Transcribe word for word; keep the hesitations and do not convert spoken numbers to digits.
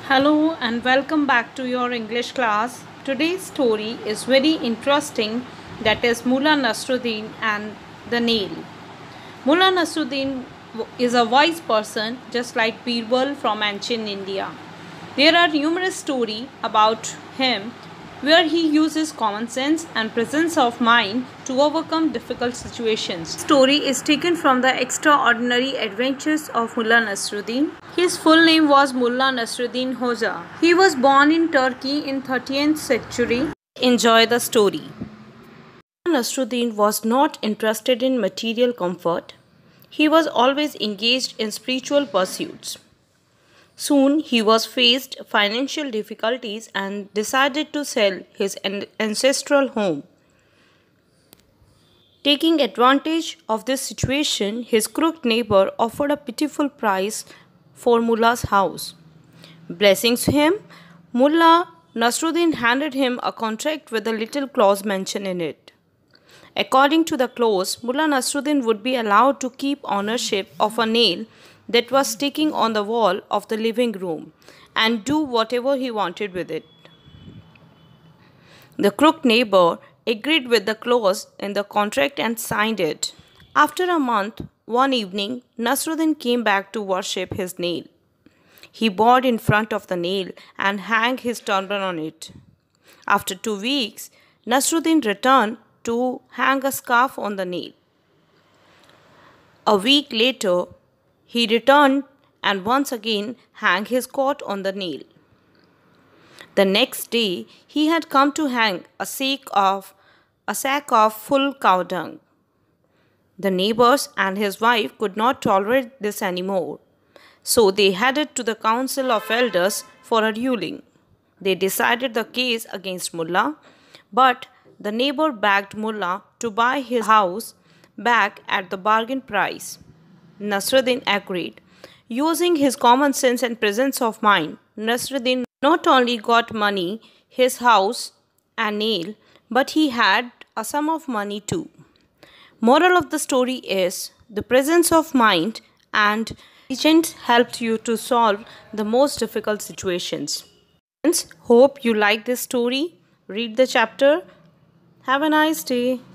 Hello and welcome back to your English class. Today's story is very interesting, that is Mullah Nasruddin and the nail. Mullah Nasruddin is a wise person just like Birbal from ancient India. There are numerous stories about him where he uses common sense and presence of mind to overcome difficult situations. The story is taken from the extraordinary adventures of Mullah Nasruddin. His full name was Mullah Nasruddin Hoja. He was born in Turkey in thirteenth century. Enjoy the story. Mullah Nasruddin was not interested in material comfort. He was always engaged in spiritual pursuits. Soon he was faced financial difficulties and decided to sell his ancestral home. Taking advantage of this situation, his crooked neighbor offered a pitiful price for Mullah's house. Blessing him, Mullah Nasruddin handed him a contract with a little clause mentioned in it. According to the clause, Mullah Nasruddin would be allowed to keep ownership of a nail that was sticking on the wall of the living room and do whatever he wanted with it. The crooked neighbor agreed with the clause in the contract and signed it. After a month, one evening, Nasruddin came back to worship his nail. He bowed in front of the nail and hung his turban on it. After two weeks, Nasruddin returned to hang a scarf on the nail. A week later, he returned and once again hung his coat on the nail. The next day, he had come to hang a sack of, a sack of full cow dung. The neighbors and his wife could not tolerate this anymore, so they headed to the council of elders for a ruling. They decided the case against Mullah, but the neighbor begged Mullah to buy his house back at the bargain price. Nasruddin agreed. Using his common sense and presence of mind, Nasruddin not only got money, his house and nail, but he had a sum of money too. Moral of the story is the presence of mind and intelligence helped you to solve the most difficult situations. Friends, hope you like this story. Read the chapter. Have a nice day.